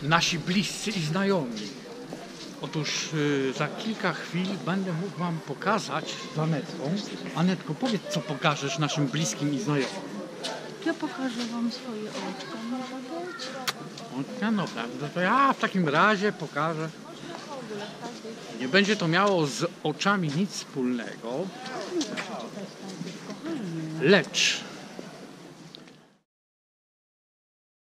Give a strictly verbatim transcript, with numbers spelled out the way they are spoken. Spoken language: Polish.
nasi bliscy i znajomi. Otóż y, za kilka chwil będę mógł Wam pokazać z Anetką. Anetko, powiedz, co pokażesz naszym bliskim i znajomym. Ja pokażę Wam swoje oczka, może być? Oczka? No prawda, to ja w takim razie pokażę. Nie będzie to miało z oczami nic wspólnego, lecz